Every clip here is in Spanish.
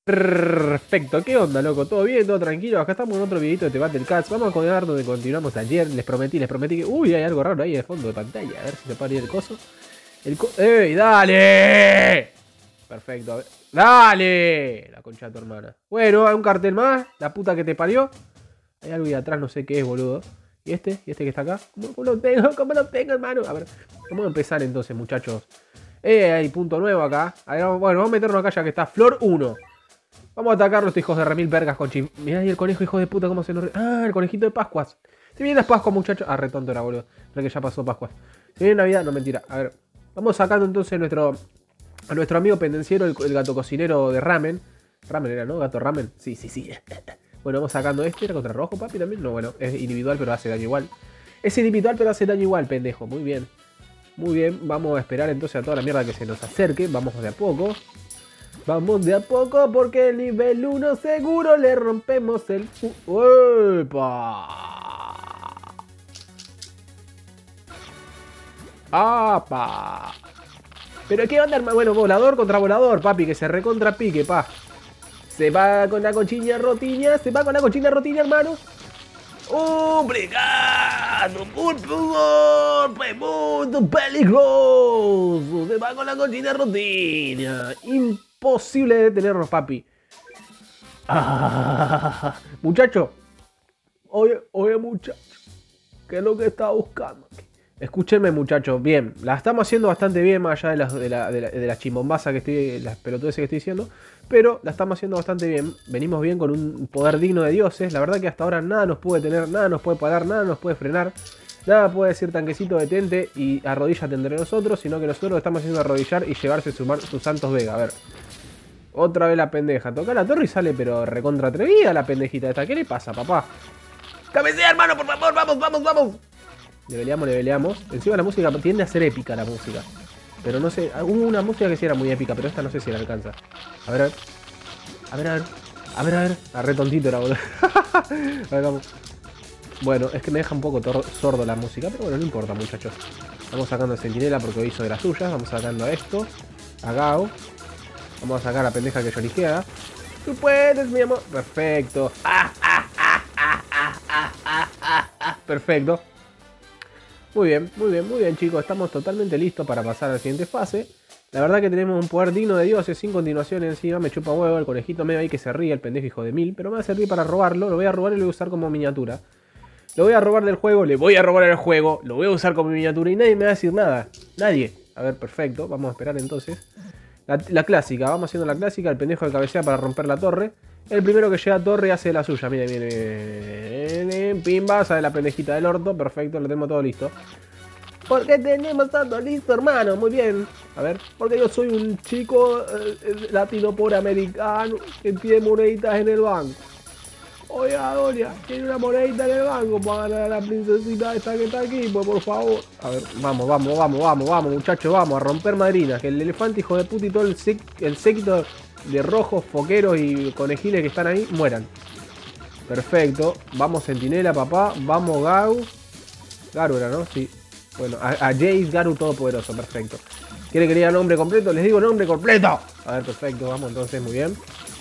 Perfecto, ¿qué onda, loco? ¿Todo bien? ¿Todo tranquilo? Acá estamos en otro videito de The Battle Cats. Vamos a continuar donde continuamos ayer. Les prometí que... Uy, hay algo raro ahí de fondo de pantalla. A ver si se puede abrir el coso. ¡Ey, dale! Perfecto, a ver. ¡Dale! La concha de tu hermana. Bueno, hay un cartel más. La puta que te parió. Hay algo ahí atrás, no sé qué es, boludo. ¿Y este? ¿Y este que está acá? ¿Cómo lo tengo? ¿Cómo lo tengo, hermano? A ver, vamos a empezar entonces, muchachos. Hay punto nuevo acá. A ver, bueno, vamos a meternos acá ya que está Flor 1. Vamos a atacar a los hijos de remil vergas con chip. Mirá ahí el conejo, hijo de puta, cómo se nos... Ah, el conejito de Pascuas. Se viene las Pascuas, muchachos. Ah, retonto era, boludo. Creo que ya pasó Pascuas. Se viene Navidad, no, mentira. A ver, vamos sacando entonces a nuestro amigo pendenciero, el gato cocinero de ramen. Ramen era, ¿no? Gato ramen. Sí, sí, sí. Bueno, vamos sacando este. ¿Era contra rojo, papi, también? No, bueno, es individual, pero hace daño igual. Es individual, pero hace daño igual, pendejo. Muy bien. Muy bien, vamos a esperar entonces a toda la mierda que se nos acerque. Vamos de a poco. Vamos de a poco porque el nivel 1 seguro le rompemos el... ¡Opa! ¡Apa! Pero qué onda, hermano. Bueno, volador contra volador, papi, que se recontra pique, pa. Se va con la cochina rotiña, se va con la cochina rotiña, hermano. ¡Obrigado, por favor! ¡Fue muy peligroso! Se va con la cochina rotiña. Imposible detenernos, papi. Ah, muchacho. Oye, muchacho. ¿Qué es lo que está buscando aquí? Escúchenme, muchachos. Bien, la estamos haciendo bastante bien, más allá de la chimbombasa que estoy, las pelotudeces que estoy diciendo. Pero la estamos haciendo bastante bien. Venimos bien con un poder digno de dioses. La verdad que hasta ahora nada nos puede detener, nada nos puede parar, nada nos puede frenar. Nada puede decir tanquecito detente y arrodíllate entre nosotros, sino que nosotros lo estamos haciendo arrodillar y llevarse sus santos Vega. A ver. Otra vez la pendeja. Toca la torre y sale, pero recontra atrevida la pendejita esta. ¿Qué le pasa, papá? ¡Cabecea, hermano, por favor! ¡Vamos, vamos, vamos! Leveleamos. Encima la música tiende a ser épica, la música. Pero no sé, hubo una música que sí era muy épica, pero esta no sé si la alcanza. A ver, a ver. A ver, a ver. A ver, a ver. A re tontito era, boludo. A ver, vamos. Bueno, es que me deja un poco sordo la música, pero bueno, no importa, muchachos. Vamos sacando a Centinela porque hoy hizo de las suyas. Vamos sacando a esto. A Gao. Vamos a sacar a la pendeja que lloriquea. Tú puedes, mi amor. Perfecto. Perfecto. Muy bien, chicos. Estamos totalmente listos para pasar a la siguiente fase. La verdad que tenemos un poder digno de dioses, sin continuación encima. Me chupa huevo el conejito medio ahí que se ríe, el pendejo hijo de mil. Pero me va a servir para robarlo. Lo voy a robar y lo voy a usar como miniatura. Lo voy a robar del juego, le voy a robar el juego. Lo voy a usar como miniatura y nadie me va a decir nada. Nadie. A ver, perfecto. Vamos a esperar entonces. La clásica, vamos haciendo la clásica. El pendejo de cabecea para romper la torre. El primero que llega a torre hace la suya. Miren. Pimba, sale la pendejita del orto. Perfecto, lo tenemos todo listo. Porque tenemos todo listo, hermano. Muy bien. A ver, porque yo soy un chico latino por americano que tiene moneditas en el banco. Oiga, doña, tiene una monedita en el banco para ganar a la princesita esta que está aquí, pues por favor. A ver, vamos, muchachos, vamos a romper madrinas. Que el elefante, hijo de puta y todo el séquito de rojos, foqueros y conejiles que están ahí, mueran. Perfecto. Vamos, Centinela, papá. Vamos, Gau. Garu era, ¿no? Sí. Bueno, a Jace Garu Todopoderoso, perfecto. ¿Quiere que le diga nombre completo? Les digo nombre completo. A ver, perfecto, vamos entonces, muy bien.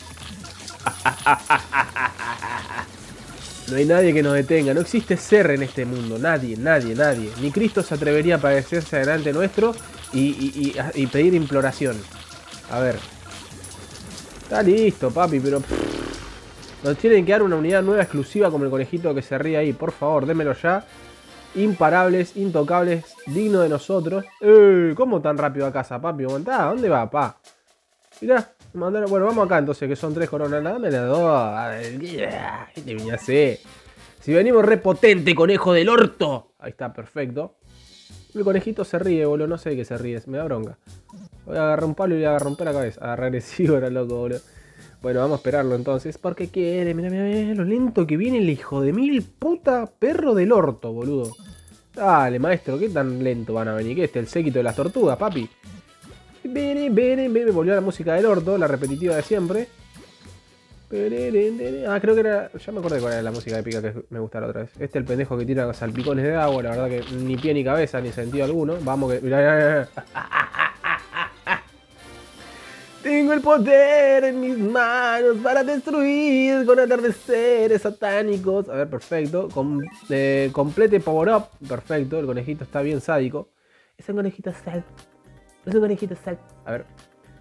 No hay nadie que nos detenga, no existe ser en este mundo, nadie. Ni Cristo se atrevería a padecerse delante nuestro y pedir imploración. A ver. Está listo, papi, pero... nos tienen que dar una unidad nueva exclusiva como el conejito que se ríe ahí. Por favor, démelo ya. Imparables, intocables, digno de nosotros. ¿Cómo tan rápido a casa, papi? ¿Aguantá? ¿Dónde va, pa? Mirá. Bueno, vamos acá entonces, que son 3 coronas. Dame las 2. ¿Qué te venía a hacer? Si venimos repotente, conejo del orto. Ahí está, perfecto. El conejito se ríe, boludo. No sé de qué se ríe. Me da bronca. Voy a agarrar un palo y le voy a romper la cabeza. Regresivo era loco, boludo. Bueno, vamos a esperarlo entonces. Porque quiere. Mira, lo lento que viene el hijo de mil puta perro del orto, boludo. Dale, maestro, ¿qué tan lento van a venir? ¿Qué el séquito de las tortugas, papi? Volvió la música del orto, la repetitiva de siempre. Ah, creo que era... ya me acordé cuál era la música épica que me gustaba otra vez. El pendejo que tira salpicones de agua, la verdad que ni pie ni cabeza, ni sentido alguno. Vamos que... Mirá. Tengo el poder en mis manos para destruir con atardeceres satánicos. A ver, perfecto. Complete power up. Perfecto, el conejito está bien sádico. Es un conejito sal. Es un conejito sal. A ver.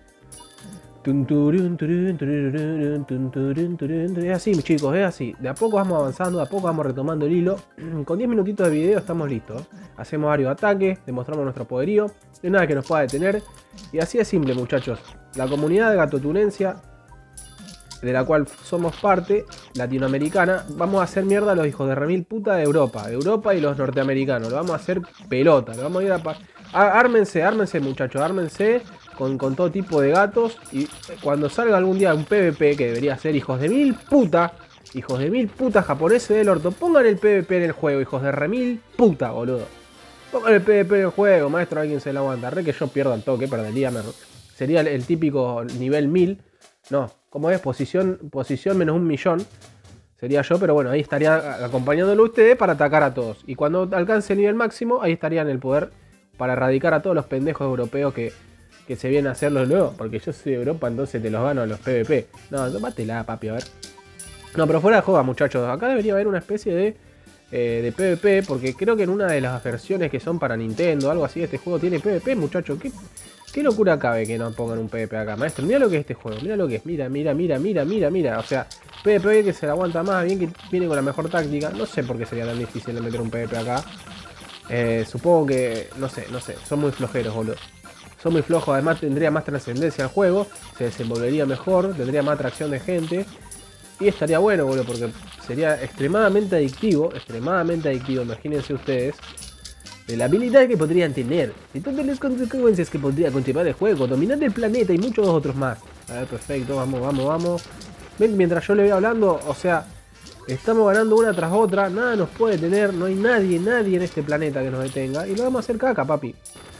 Es así, chicos, es así. De a poco vamos avanzando, de a poco vamos retomando el hilo. Con 10 minutitos de video estamos listos. Hacemos varios ataques, demostramos nuestro poderío. No hay nada que nos pueda detener. Y así es simple, muchachos. La comunidad de Gatotunencia, de la cual somos parte, latinoamericana, vamos a hacer mierda a los hijos de remil puta de Europa. Europa y los norteamericanos. Lo vamos a hacer pelota. Lo vamos a ir a... Ármense, muchachos. Ármense con todo tipo de gatos. Y cuando salga algún día un PvP, que debería ser hijos de mil puta. Hijos de mil puta japoneses del orto. Pongan el PvP en el juego, hijos de remil puta, boludo. Pongan el PvP en el juego, maestro. Alguien se la aguanta. Re que yo pierdo al toque, perdería. Sería el típico nivel 1000. No, como es, posición menos 1.000.000. Sería yo, pero bueno, ahí estaría acompañándolo a ustedes para atacar a todos. Y cuando alcance el nivel máximo, ahí estaría en el poder para erradicar a todos los pendejos europeos que se vienen a hacerlo luego. Porque yo soy de Europa, entonces te los gano a los PvP. No, tómatela, papi, a ver. No, pero fuera de joda, muchachos. Acá debería haber una especie de PvP. Porque creo que en una de las versiones que son para Nintendo, algo así, este juego tiene PvP, muchachos. ¿Qué locura cabe que no pongan un PvP acá, maestro? Mira lo que es este juego, mira lo que es. Mira. O sea, PvP que se la aguanta más, bien que viene con la mejor táctica. No sé por qué sería tan difícil de meter un PvP acá. Supongo que, no sé, son muy flojeros, boludo. Son muy flojos, además tendría más trascendencia el juego, se desenvolvería mejor, tendría más atracción de gente. Y estaría bueno, boludo, porque sería extremadamente adictivo, imagínense ustedes. De la habilidad que podrían tener, de todas las consecuencias que podría conllevar el juego, dominar el planeta y muchos otros más. A ver, perfecto, vamos. Ven, mientras yo le voy hablando, o sea, estamos ganando una tras otra, nada nos puede detener, no hay nadie en este planeta que nos detenga. Y lo vamos a hacer caca, papi.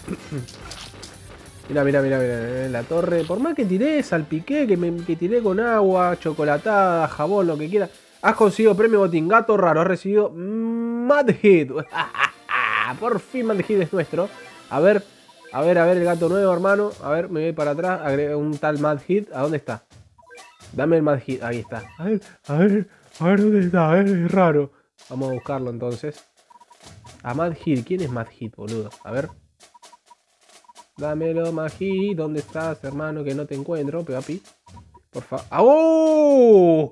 Mira, la torre. Por más que tiré, salpiqué, que tiré con agua, chocolatada, jabón, lo que quiera. Has conseguido premio botín, gato raro, has recibido Mad Hit. Por fin Mad Hit es nuestro. A ver el gato nuevo, hermano. A ver, me voy para atrás. Agregué un tal Mad Hit. ¿A dónde está? Dame el Mad Hit. Ahí está. A ver dónde está. A ver, es raro. Vamos a buscarlo entonces. A Mad Hit. ¿Quién es Mad Hit, boludo? A ver. Dámelo, Mad Hit. ¿Dónde estás, hermano? Que no te encuentro, papi. Por favor. ¡Oh!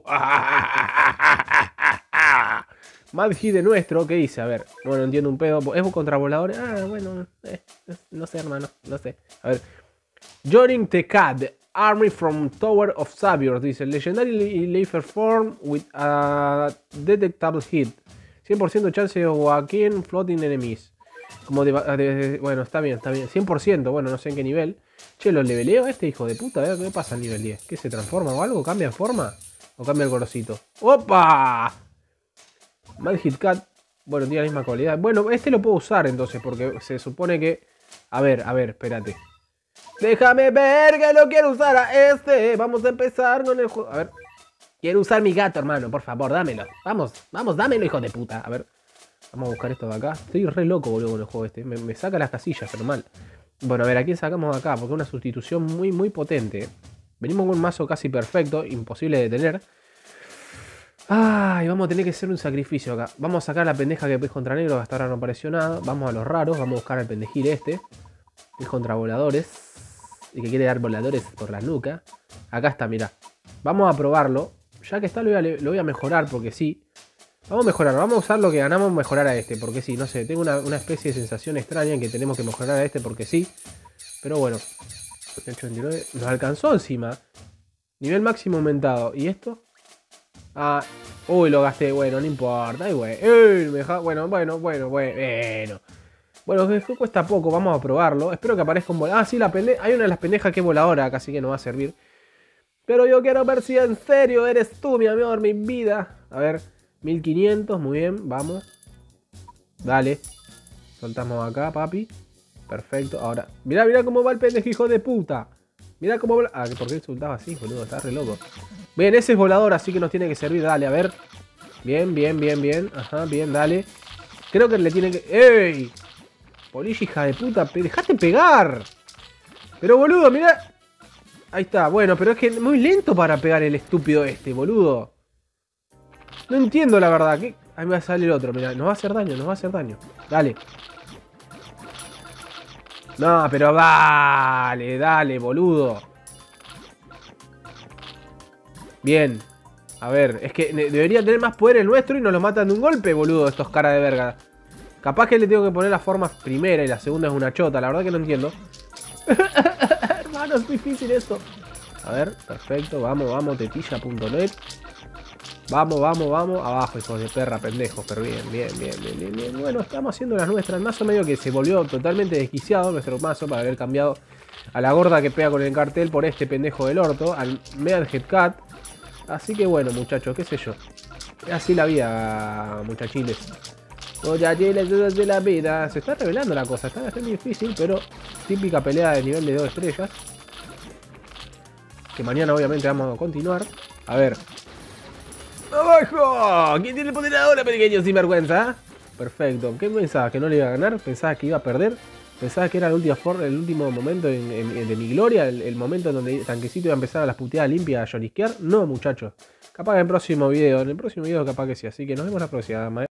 Mad Hit de nuestro, ¿qué dice? A ver, no entiendo un pedo. ¿Es un contra voladores? Bueno, no sé, hermano, no sé. A ver. Joining the CAD, Army from Tower of Saviors, dice. Legendary laser form with a detectable hit. 100% chance de walking floating enemies. Como bueno, está bien. 100%, bueno, no sé en qué nivel. Che, ¿lo leveleo a este hijo de puta? A ver, ¿qué pasa al nivel 10? ¿Qué se transforma o algo? ¿Cambia de forma? ¿O cambia el colorcito? ¡Opa! Mad Hit Cat, bueno, tiene la misma cualidad. Bueno, este lo puedo usar entonces, porque se supone que... A ver, espérate. Déjame ver que lo quiero usar a este. Vamos a empezar con el juego. A ver. Quiero usar mi gato, hermano, por favor, dámelo. Vamos, dámelo, hijo de puta. A ver, vamos a buscar esto de acá. Estoy re loco, boludo, con el juego este. Me saca las casillas, pero mal. Bueno, a ver, ¿a quién sacamos acá? Porque es una sustitución muy potente. Venimos con un mazo casi perfecto, imposible de tener. Ay, vamos a tener que hacer un sacrificio acá. Vamos a sacar a la pendeja que es contra negro, que hasta ahora no apareció nada. Vamos a los raros, vamos a buscar al pendejil este. Que es contra voladores. Y que quiere dar voladores por la nuca. Acá está, mirá. Vamos a probarlo. Ya que está, lo voy a mejorar porque sí. Vamos a mejorar, vamos a usar lo que ganamos, mejorar a este. Porque sí, no sé, tengo una especie de sensación extraña en que tenemos que mejorar a este porque sí. Pero bueno. 89, nos alcanzó encima. Nivel máximo aumentado. ¿Y esto? Uy, lo gasté. Bueno, no importa. Ay, bueno. Bueno, esto cuesta poco. Vamos a probarlo. Espero que aparezca un volador. Sí, hay una de las pendejas que es voladora. Casi que no va a servir. Pero yo quiero ver si en serio eres tú, mi amor, mi vida. A ver, 1500. Muy bien, vamos. Dale. Soltamos acá, papi. Perfecto. Ahora, mirá cómo va el pendejo, hijo de puta. Mirá cómo... ¿por qué insultaba así, boludo? Está re loco. Bien, ese es volador, así que nos tiene que servir. Dale, a ver. Bien. Ajá, bien, dale. Creo que le tiene que... ¡Ey! Polilla, hija de puta. ¡Dejate pegar! Pero, boludo, mirá. Ahí está. Bueno, pero es que muy lento para pegar el estúpido este, boludo. No entiendo la verdad. ¿Qué? Ahí me va a salir otro. Mira, nos va a hacer daño, nos va a hacer daño. Dale. No, pero dale, dale, boludo. Bien. A ver, es que debería tener más poder el nuestro y nos lo matan de un golpe, boludo, estos caras de verga. Capaz que le tengo que poner la forma primera y la segunda es una chota, la verdad que no entiendo. Hermano, es difícil esto. A ver, perfecto, vamos, vamos, tetilla.net. Vamos, vamos, vamos. Abajo, hijos de perra, pendejos. Pero bien, bien, bien, bien, bien, bien. Bueno, estamos haciendo las nuestras. El mazo medio que se volvió totalmente desquiciado nuestro mazo para haber cambiado a la gorda que pega con el cartel por este pendejo del orto, al Meadhead Cat. Así que bueno, muchachos, qué sé yo. Así la vida, muchachiles. Muchachiles, eso es de la vida. Se está revelando la cosa, está bastante difícil, pero típica pelea de nivel de 2 estrellas. Que mañana obviamente vamos a continuar. A ver. ¡Abajo! ¿Quién tiene el poder ahora, pequeño sinvergüenza? Perfecto. ¿Qué pensabas? ¿Que no le iba a ganar? ¿Pensabas que iba a perder? ¿Pensabas que era el último momento de mi gloria? ¿El momento en donde Tanquecito iba a empezar a las puteadas limpias a llorisquear? No, muchachos. Capaz en el próximo video. En el próximo video capaz que sí. Así que nos vemos la próxima.